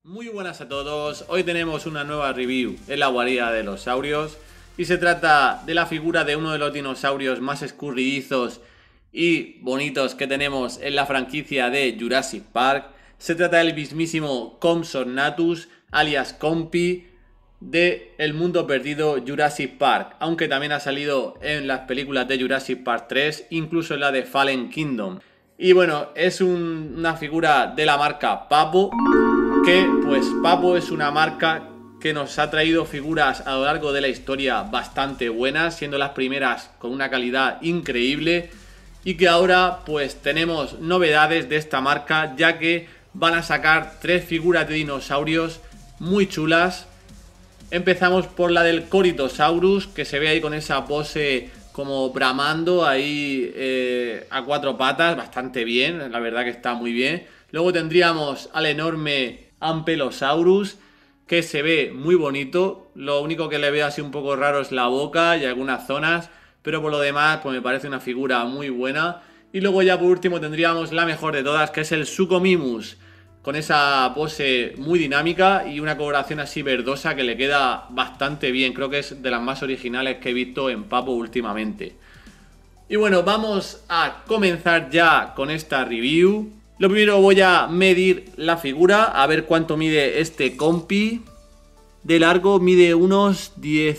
Muy buenas a todos, hoy tenemos una nueva review en la guarida de los saurios y se trata de la figura de uno de los dinosaurios más escurridizos y bonitos que tenemos en la franquicia de Jurassic Park. Se trata del mismísimo Compsognathus, alias Compy, de El Mundo Perdido Jurassic Park, aunque también ha salido en las películas de Jurassic Park 3, incluso en la de Fallen Kingdom. Y bueno, es una figura de la marca Papo, que pues Papo es una marca que nos ha traído figuras a lo largo de la historia bastante buenas, siendo las primeras con una calidad increíble, y que ahora pues tenemos novedades de esta marca, ya que van a sacar 3 figuras de dinosaurios muy chulas. Empezamos por la del Corythosaurus, que se ve ahí con esa pose como bramando ahí a 4 patas, bastante bien, la verdad que está muy bien. Luego tendríamos al enorme Ankylosaurus, que se ve muy bonito. Lo único que le veo así un poco raro es la boca y algunas zonas, pero por lo demás pues me parece una figura muy buena. Y luego ya por último tendríamos la mejor de todas, que es el Suchomimus, con esa pose muy dinámica y una coloración así verdosa que le queda bastante bien. Creo que es de las más originales que he visto en Papo últimamente. Y bueno, vamos a comenzar ya con esta review. Lo primero voy a medir la figura, a ver cuánto mide este Compy. De largo mide unos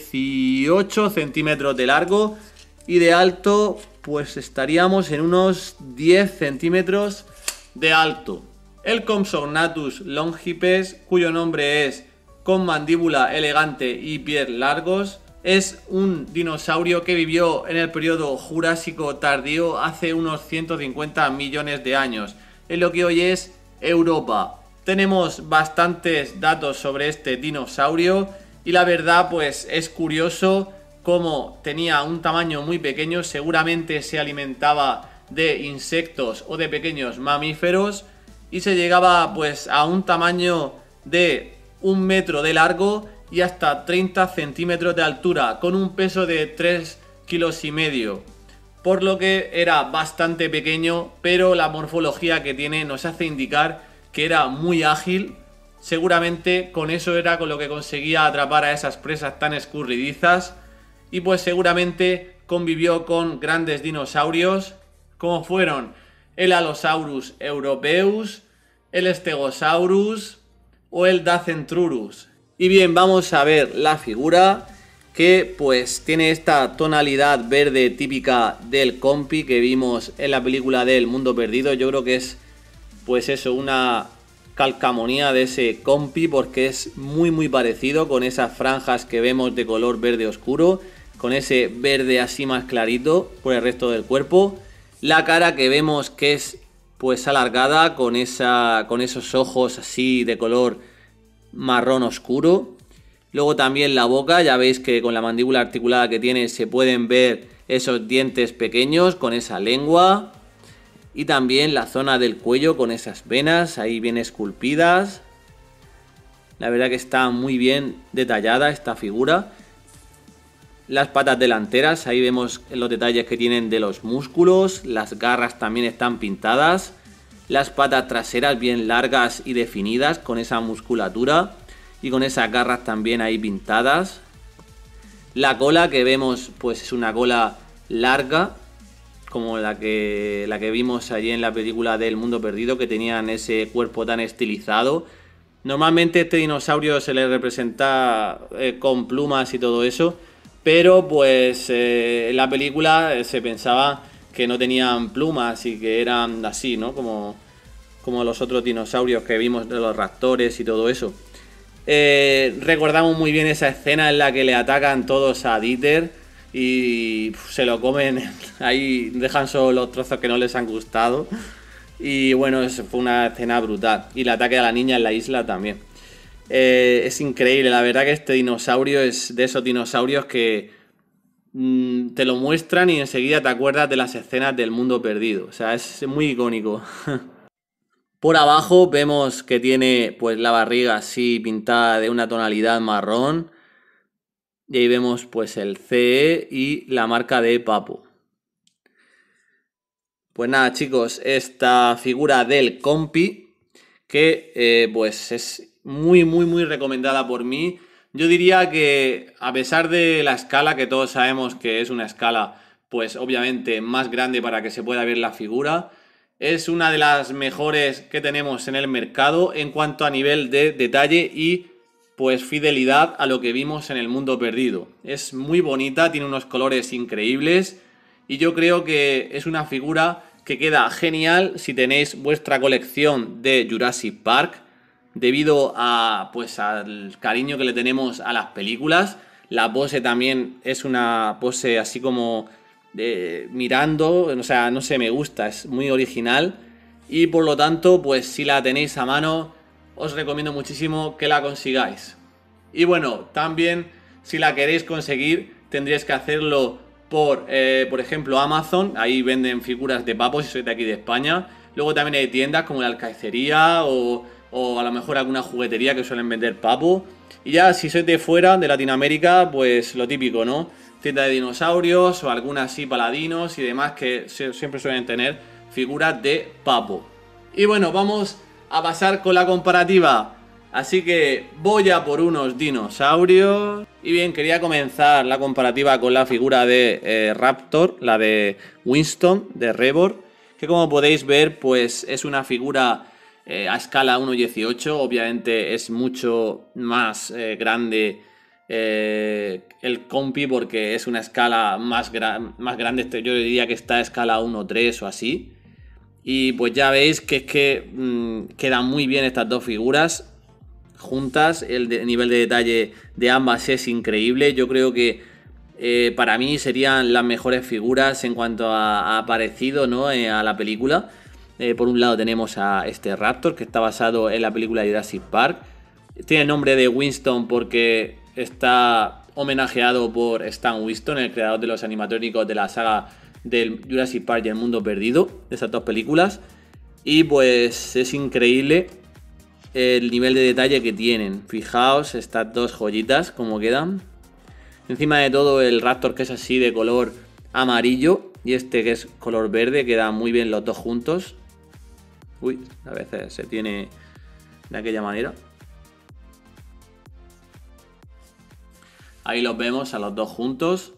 18 centímetros de largo y de alto pues estaríamos en unos 10 centímetros de alto. El Compsognathus longipes, cuyo nombre es con mandíbula elegante y pies largos, es un dinosaurio que vivió en el periodo Jurásico tardío hace unos 150 millones de años, en lo que hoy es Europa. Tenemos bastantes datos sobre este dinosaurio y la verdad pues es curioso cómo tenía un tamaño muy pequeño, seguramente se alimentaba de insectos o de pequeños mamíferos, y se llegaba pues a un tamaño de 1 metro de largo y hasta 30 centímetros de altura, con un peso de 3,5 kilos, por lo que era bastante pequeño, pero la morfología que tiene nos hace indicar que era muy ágil. Seguramente con eso era con lo que conseguía atrapar a esas presas tan escurridizas, y pues seguramente convivió con grandes dinosaurios como fueron el Allosaurus europaeus, el Stegosaurus o el Dacentrurus. Y bien, vamos a ver la figura, que pues tiene esta tonalidad verde típica del Compy que vimos en la película del Mundo Perdido. Yo creo que es pues eso, una calcamonía de ese Compy, porque es muy parecido, con esas franjas que vemos de color verde oscuro, con ese verde así más clarito por el resto del cuerpo. La cara que vemos que es pues alargada, con esos ojos así de color marrón oscuro. Luego también la boca, ya veis que con la mandíbula articulada que tiene se pueden ver esos dientes pequeños con esa lengua. Y también la zona del cuello con esas venas ahí bien esculpidas. La verdad que está muy bien detallada esta figura. Las patas delanteras, ahí vemos los detalles que tienen de los músculos. Las garras también están pintadas. Las patas traseras bien largas y definidas, con esa musculatura y con esas garras también ahí pintadas. La cola que vemos pues es una cola larga, como la que vimos allí en la película del Mundo Perdido, que tenían ese cuerpo tan estilizado. Normalmente este dinosaurio se le representa con plumas y todo eso, pero pues en la película se pensaba que no tenían plumas y que eran así, ¿no? Como los otros dinosaurios que vimos, de los raptores y todo eso. Recordamos muy bien esa escena en la que le atacan todos a Dieter y se lo comen, ahí dejan solo los trozos que no les han gustado. Y bueno, eso fue una escena brutal. Y el ataque a la niña en la isla también. Es increíble, la verdad que este dinosaurio es de esos dinosaurios que te lo muestran y enseguida te acuerdas de las escenas del Mundo Perdido. O sea, es muy icónico. Por abajo vemos que tiene pues la barriga así pintada de una tonalidad marrón. Y ahí vemos pues el CE y la marca de Papo. Pues nada, chicos, esta figura del Compy, que pues es muy recomendada por mí. Yo diría que a pesar de la escala, que todos sabemos que es una escala pues obviamente más grande para que se pueda ver la figura, es una de las mejores que tenemos en el mercado en cuanto a nivel de detalle y pues fidelidad a lo que vimos en El Mundo Perdido. Es muy bonita, tiene unos colores increíbles y yo creo que es una figura que queda genial si tenéis vuestra colección de Jurassic Park, debido a pues al cariño que le tenemos a las películas. La pose también es una pose así como mirando, o sea, no sé, me gusta, es muy original y por lo tanto, pues si la tenéis a mano, os recomiendo muchísimo que la consigáis. Y bueno, también si la queréis conseguir, tendríais que hacerlo por ejemplo, Amazon. Ahí venden figuras de Papo si sois de aquí de España. Luego también hay tiendas como la Alcacería o a lo mejor alguna juguetería que suelen vender Papo. Y ya si sois de fuera, de Latinoamérica, pues lo típico, ¿no? Tienda de dinosaurios o algunas así paladinos y demás que siempre suelen tener figuras de Papo. Y bueno, vamos a pasar con la comparativa. Así que voy a por unos dinosaurios. Y bien, quería comenzar la comparativa con la figura de Raptor, la de Winston, de Rebor, que como podéis ver, pues es una figura a escala 1:18. Obviamente es mucho más grande el compi porque es una escala más grande. Yo diría que está a escala 1:3 o así. Y pues ya veis que es que quedan muy bien estas dos figuras juntas. El nivel de detalle de ambas es increíble. Yo creo que para mí serían las mejores figuras en cuanto a parecido, ¿no? A la película. Por un lado tenemos a este Raptor, que está basado en la película de Jurassic Park. Tiene el nombre de Winston porque está homenajeado por Stan Winston, el creador de los animatrónicos de la saga del Jurassic Park y El Mundo Perdido, de esas dos películas. Y pues es increíble el nivel de detalle que tienen. Fijaos estas dos joyitas como quedan. Encima de todo el Raptor, que es así de color amarillo, y este que es color verde, quedan muy bien los dos juntos. Uy, a veces se tiene de aquella manera. Ahí los vemos a los dos juntos.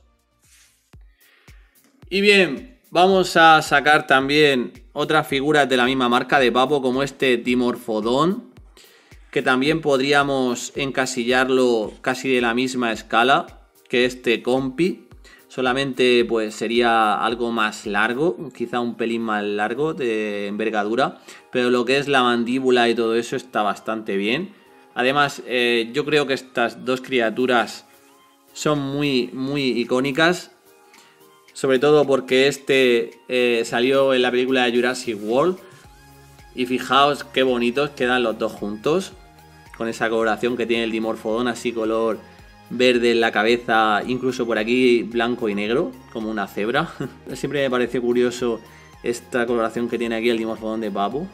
Y bien, vamos a sacar también otras figuras de la misma marca de Papo, como este Dimorphodon, que también podríamos encasillarlo casi de la misma escala que este compi. Solamente pues sería algo más largo, quizá un pelín más largo de envergadura, pero lo que es la mandíbula y todo eso está bastante bien. Además, yo creo que estas dos criaturas son muy icónicas, sobre todo porque este salió en la película de Jurassic World. Y fijaos qué bonitos quedan los dos juntos, con esa coloración que tiene el Dimorphodon, así color verde en la cabeza, incluso por aquí blanco y negro, como una cebra. Siempre me parece curioso esta coloración que tiene aquí el Dimorphodon de Papo.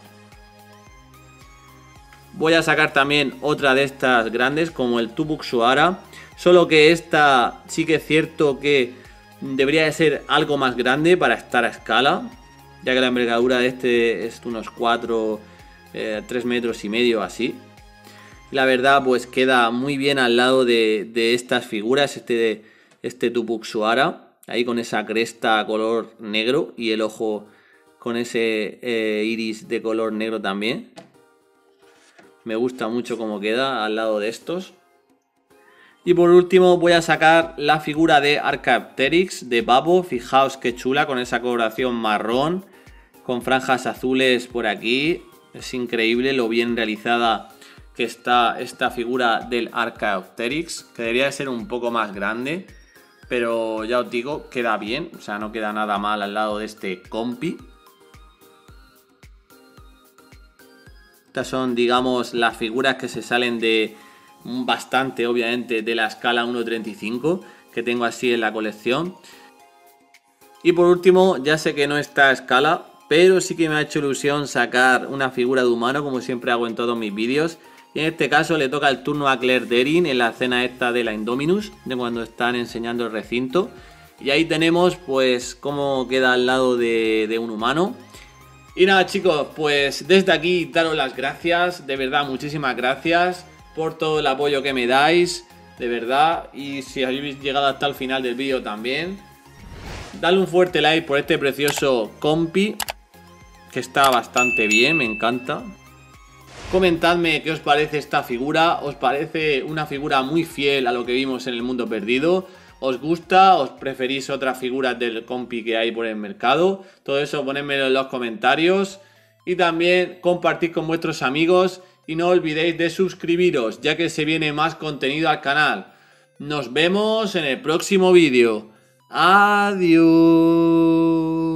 Voy a sacar también otra de estas grandes, como el Tupuxuara, solo que esta sí que es cierto que debería de ser algo más grande para estar a escala, ya que la envergadura de este es unos 3 metros y medio así. La verdad pues queda muy bien al lado de estas figuras, este Tupuxuara, ahí con esa cresta color negro y el ojo con ese iris de color negro también. Me gusta mucho cómo queda al lado de estos. Y por último voy a sacar la figura de Archaeopteryx de Papo. Fijaos qué chula, con esa coloración marrón, con franjas azules por aquí. Es increíble lo bien realizada que está esta figura del Archaeopteryx, que debería de ser un poco más grande, pero ya os digo, queda bien, o sea, no queda nada mal al lado de este compi. Estas son, digamos, las figuras que se salen de bastante, obviamente, de la escala 1:35 que tengo así en la colección. Y por último, ya sé que no está a escala, pero sí que me ha hecho ilusión sacar una figura de humano, como siempre hago en todos mis vídeos. Y en este caso le toca el turno a Claire Derin en la escena esta de la Indominus, de cuando están enseñando el recinto. Y ahí tenemos pues cómo queda al lado de un humano. Y nada chicos, pues desde aquí daros las gracias, de verdad muchísimas gracias por todo el apoyo que me dais, de verdad. Y si habéis llegado hasta el final del vídeo también, dale un fuerte like por este precioso compi, que está bastante bien, me encanta. Comentadme qué os parece esta figura, ¿os parece una figura muy fiel a lo que vimos en el mundo perdido? ¿Os gusta? ¿Os preferís otras figuras del compi que hay por el mercado? Todo eso ponedmelo en los comentarios. Y también compartid con vuestros amigos. Y no olvidéis de suscribiros, ya que se viene más contenido al canal. Nos vemos en el próximo vídeo. Adiós.